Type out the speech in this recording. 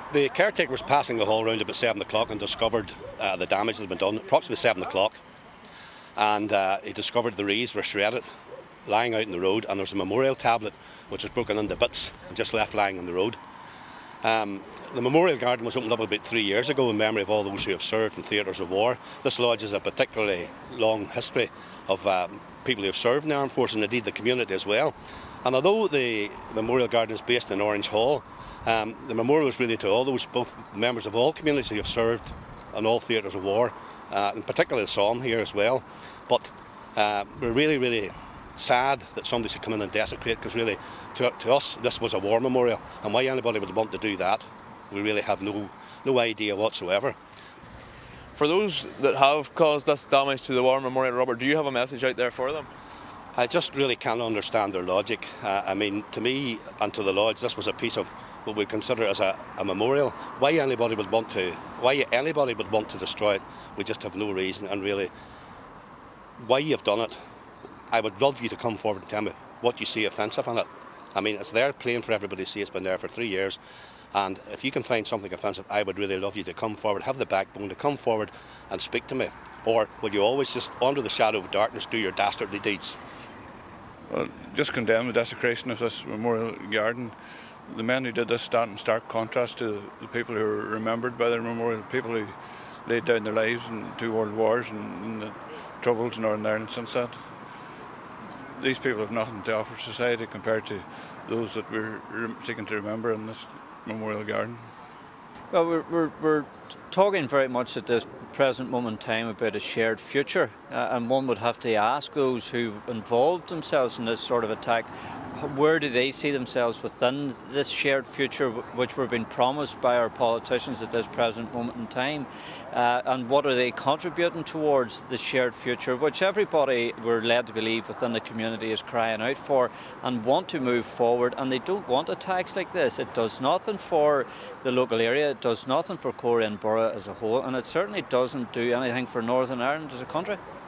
The caretaker was passing the hall around about 7 o'clock and discovered the damage that had been done, approximately 7 o'clock. And he discovered the wreaths were shredded, lying out in the road, and there's a memorial tablet which was broken into bits and just left lying on the road. The memorial garden was opened up about 3 years ago in memory of all those who have served in theatres of war. This lodge has a particularly long history of people who have served in the armed forces, and indeed the community as well. And although the memorial garden is based in Orange Hall, the memorial is really to all those, both members of all communities who have served in all theatres of war, in particular the Somme here as well. But we're really, really sad that somebody should come in and desecrate, because really to us this was a war memorial, and why anybody would want to do that, we really have no idea whatsoever. For those that have caused this damage to the war memorial, Robert, do you have a message out there for them? I just really can't understand their logic. I mean, to me and to the Lodge, this was a piece of what we consider as a memorial. Why anybody would want to destroy it, we just have no reason. And really, why you've done it, I would love you to come forward and tell me what you see offensive in it. I mean, it's there plain for everybody to see. It's been there for 3 years. And if you can find something offensive, I would really love you to come forward, have the backbone to come forward and speak to me. Or will you always just, under the shadow of darkness, do your dastardly deeds? Well, just condemn the desecration of this memorial garden. The men who did this stand in stark contrast to the people who are remembered by their memorial, people who laid down their lives in 2 world wars and the troubles in Northern Ireland since that. These people have nothing to offer society compared to those that we're seeking to remember in this memorial garden. Well, we're talking very much at this present moment in time about a shared future, and one would have to ask those who involved themselves in this sort of attack, where do they see themselves within this shared future which we're being promised by our politicians at this present moment in time, and what are they contributing towards the shared future which everybody, we're led to believe, within the community is crying out for and want to move forward, and they don't want attacks like this. It does nothing for the local area, it does nothing for Coleraine Borough as a whole, and it certainly doesn't do anything for Northern Ireland as a country.